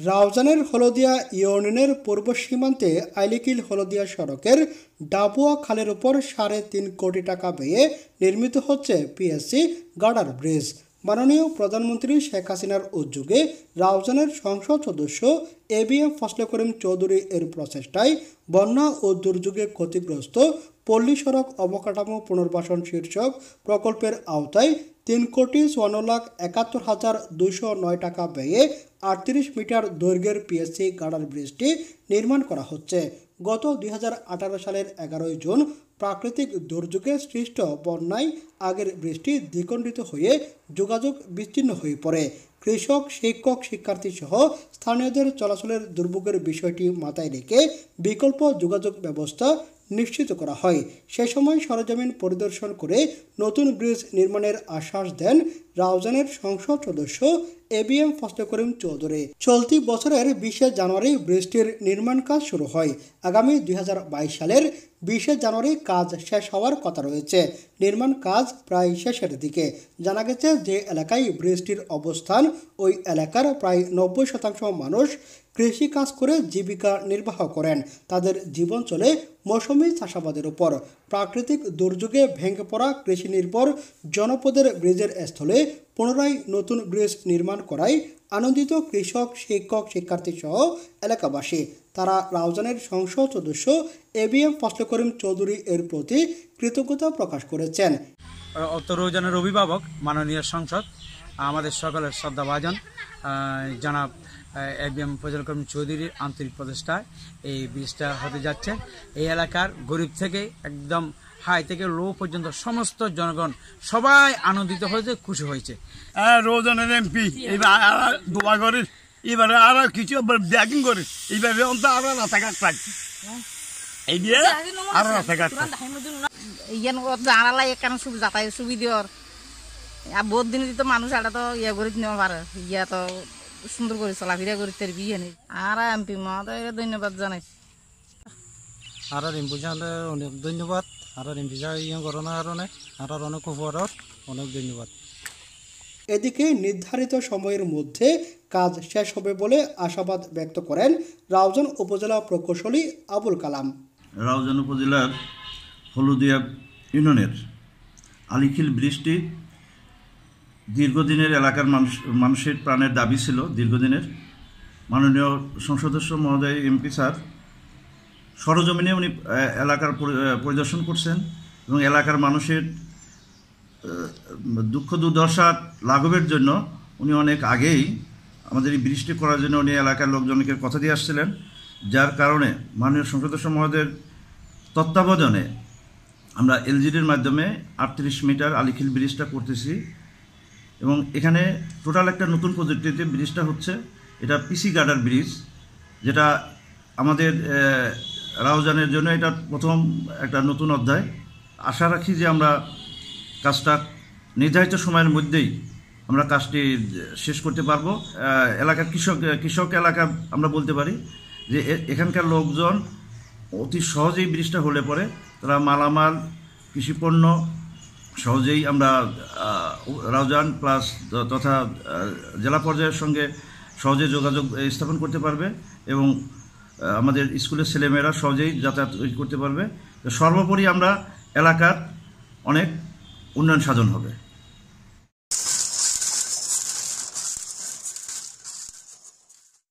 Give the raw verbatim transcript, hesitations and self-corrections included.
রাউজানের হলদিয়া ইউনিয়নের পূর্ব সীমান্তে আইলিকিল হলদিয়া সড়কের ডাবুয়া খালের উপর সাড়ে তিন কোটি টাকা ব্যয়ে নির্মিত হচ্ছে পিএসসি গার্ডার ব্রিজ। মাননীয় প্রধানমন্ত্রী শেখ হাসিনার উদ্যোগে রাউজানের সংসদ সদস্য A B M Fazle Karim Chowdhury এর প্রচেষ্টায় বন্যা ও দুর্যোগে ক্ষতিগ্রস্ত পল্লী সড়ক অবকাঠামো পুনর্বাসন শীর্ষক প্রকল্পের আওতায় তিন কোটি চুয়ান্ন লাখ একাত্তর হাজার দুইশো নয় টাকা ব্যয়ে আটত্রিশ মিটার দৈর্ঘ্যের পিএসসি গার্ডার ব্রিজটি নির্মাণ করা হচ্ছে। গত দুই হাজার আঠারো সালের এগারোই জুন প্রাকৃতিক দুর্যোগে সৃষ্ট বন্যায় আগের ব্রিজটি দ্বিখণ্ডিত হয়ে যোগাযোগ বিচ্ছিন্ন হয়ে পড়ে। কৃষক, শিক্ষক, শিক্ষার্থী সহ স্থানীয়দের চলাচলের দুর্ভোগের বিষয়টি মাথায় রেখে বিকল্প যোগাযোগ ব্যবস্থা নিশ্চিত করা হয়। সে সময় সরেজমিন পরিদর্শন করে নতুন ব্রিজ নির্মাণের আশ্বাস দেন রাউজানের সংসদ সদস্য A B M Fazle Karim Chowdhury. চলতি বছরের বিশে জানুয়ারি ব্রিজটির নির্মাণ কাজ শুরু হয়। আগামী দুই হাজার বাইশ সালের বিশে জানুয়ারি কাজ শেষ হওয়ার কথা রয়েছে। নির্মাণ কাজ প্রায় শেষের দিকে। জানা গেছে যে এলাকায় ব্রিজটির অবস্থান ওই এলাকার প্রায় নব্বই শতাংশ মানুষ কৃষি কাজ করে জীবিকা নির্বাহ করেন। তাদের জীবন চলে মৌসুমি চাষাবাদের উপর। প্রাকৃতিক দুর্যোগে ভেঙে পড়া কৃষি নির্ভর জনপদের ব্রিজের স্থলে পুনরায় নতুন ব্রিজ নির্মাণ করায় আনন্দিত কৃষক, শিক্ষক, শিক্ষার্থী সহ এলাকাবাসী। তারা রাউজানের সংসদ সদস্য A B M Fazle Karim Chowdhury এর প্রতি কৃতজ্ঞতা প্রকাশ করেছেন। রাউজানের অভিভাবক মাননীয় সংসদ আমাদের সকলের শ্রদ্ধাভাজন জনাব A B M Fazle Karim চৌধুরীর আন্তরিক প্রচেষ্টায় এই ব্রিজটা হতে যাচ্ছে। এই এলাকার গরিব থেকে একদম হাই থেকে লো পর্যন্ত সমস্ত জনগণ সবাই আনন্দিত হয়েছে, খুশি হয়েছে। রাউজানের এমপি এবার দোয়া করে, এবারে আর কিছু ব্যাগিং করে, এইভাবে অন্ত আর রাস্তাঘাট পাচ্ছি এই দিয়ে আর রাস্তাঘাট জানালা এখানে যাতায়াত সুবিধার বহুত দিন তো মানুষ এটা তো ইয়ে করে নেওয়া পারে, ইয়া তো সুন্দর করে চলাফেরা করে তার বিয়ে নেই। আর এমপি মহোদয় ধন্যবাদ জানাই। আর এমপি সাহেব অনেক ধন্যবাদ। আর এমপি সাহেব ইয়ে করানোর কারণে আর অনেক উপহার অনেক ধন্যবাদ। এদিকে নির্ধারিত সময়ের মধ্যে কাজ শেষ হবে বলে আশাবাদ ব্যক্ত করেন রাউজান উপজেলা প্রকৌশলী আবুল কালাম। রাউজান উপজেলার হলদিয়া ইউনিয়নের আলিখিল ব্রিজটি দীর্ঘদিনের এলাকার মানুষ মানুষের প্রাণের দাবি ছিল। দীর্ঘদিনের মাননীয় সংসদ সদস্য মহোদয় এমপি স্যার সরজমিনে উনি এলাকার পরিদর্শন করছেন এবং এলাকার মানুষের দুঃখ দুর্দশা লাঘবের জন্য উনি অনেক আগেই আমাদের এই ব্রিজটি করার জন্য উনি এলাকার লোকজনকে কথা দিয়ে আসছিলেন। যার কারণে মাননীয় সংসদ সদস্য মহোদয়ের তত্ত্বাবধানে আমরা এলজিডির মাধ্যমে আটত্রিশ মিটার আলিখিল ব্রিজটা করতেছি এবং এখানে টোটাল একটা নতুন প্রযুক্তিতে ব্রিজটা হচ্ছে। এটা পিসি গার্ডার ব্রিজ, যেটা আমাদের রাউজানের জন্য এটা প্রথম একটা নতুন অধ্যায়। আশা রাখি যে আমরা কাজটা নির্ধারিত সময়ের মধ্যেই আমরা কাজটি শেষ করতে পারবো। এলাকার কৃষক কৃষক এলাকা আমরা বলতে পারি যে এখানকার লোকজন অতি সহজেই ব্রিজটা হলে পরে তারা মালামাল, কৃষিপণ্য সহজেই আমরা রাউজান প্লাস তথা জেলা পর্যায়ের সঙ্গে সহজে যোগাযোগ স্থাপন করতে পারবে এবং আমাদের স্কুলের ছেলেমেয়েরা সহজেই যাতায়াত করতে পারবে। সর্বোপরি আমরা এলাকার অনেক উন্নয়ন সাধন হবে।